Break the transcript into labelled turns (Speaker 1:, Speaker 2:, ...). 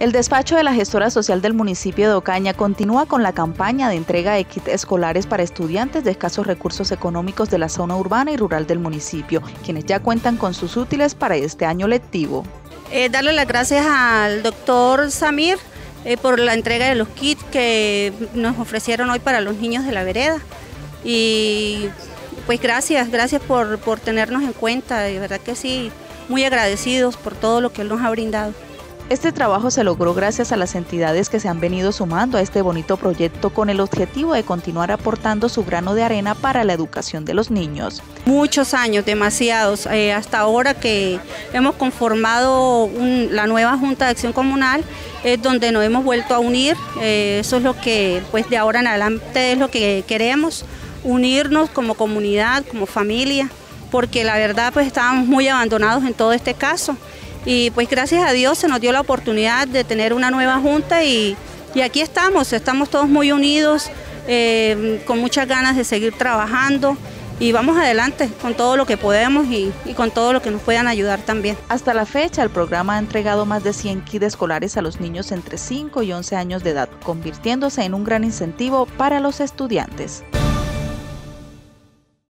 Speaker 1: El despacho de la gestora social del municipio de Ocaña continúa con la campaña de entrega de kits escolares para estudiantes de escasos recursos económicos de la zona urbana y rural del municipio, quienes ya cuentan con sus útiles para este año lectivo.
Speaker 2: Darle las gracias al doctor Samir por la entrega de los kits que nos ofrecieron hoy para los niños de la vereda. Y pues gracias por tenernos en cuenta, de verdad que sí, muy agradecidos por todo lo que él nos ha brindado.
Speaker 1: Este trabajo se logró gracias a las entidades que se han venido sumando a este bonito proyecto con el objetivo de continuar aportando su grano de arena para la educación de los niños.
Speaker 2: Muchos años, demasiados, hasta ahora que hemos conformado la nueva Junta de Acción Comunal, es donde nos hemos vuelto a unir, eso es lo que pues de ahora en adelante es lo que queremos, unirnos como comunidad, como familia, porque la verdad pues estábamos muy abandonados en todo este caso. Y pues gracias a Dios se nos dio la oportunidad de tener una nueva junta y aquí estamos todos muy unidos, con muchas ganas de seguir trabajando y vamos adelante con todo lo que podemos y con todo lo que nos puedan ayudar también.
Speaker 1: Hasta la fecha el programa ha entregado más de 100 kits escolares a los niños entre 5 y 11 años de edad, convirtiéndose en un gran incentivo para los estudiantes.